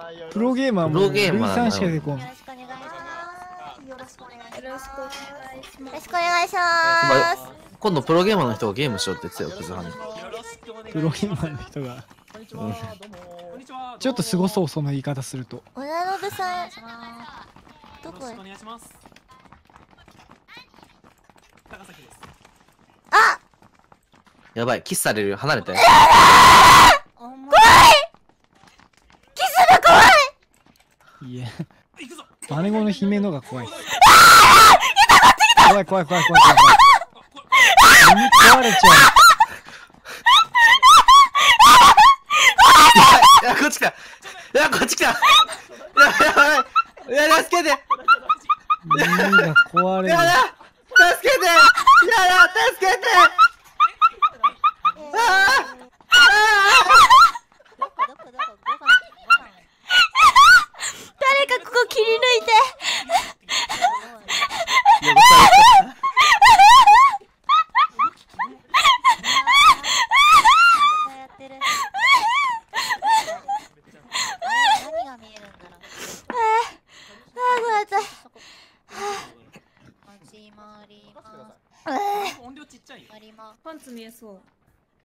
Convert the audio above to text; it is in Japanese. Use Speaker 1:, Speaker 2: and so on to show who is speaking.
Speaker 1: プロゲーマーもルイさんしか出てこん。
Speaker 2: よろしくお願いします。
Speaker 3: よろしくお願いします。
Speaker 2: よろしくお願いします。
Speaker 3: よろしくお願いします。
Speaker 4: 今度プロゲーマーの人がゲームしようって言ってたよ、クズハに。
Speaker 1: プロゲーマーの人がちょっとすごそう、その言い方すると。
Speaker 3: 小田信さん、どこへ。あ、
Speaker 4: やばい、キスされるよ、離れて。
Speaker 3: 怖い。キスが怖い。
Speaker 1: いや、姉子の悲鳴のが怖い。怖い怖い怖い怖い怖い怖い。耳壊れちゃう。
Speaker 4: いや、こっち来た。いや、こっち来た。やばい。いや、助けて。
Speaker 1: 耳が壊れる。
Speaker 4: やだ。助けて。やだ、助けて。ああ。
Speaker 3: 誰かここ切り抜いて。
Speaker 2: 音量ちっちゃいよ。パンツ見えそう。